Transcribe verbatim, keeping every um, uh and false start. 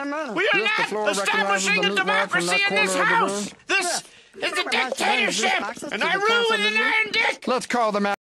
We are not establishing a democracy in this house. This is a dictatorship, and I rule with an iron dick. Let's call them out.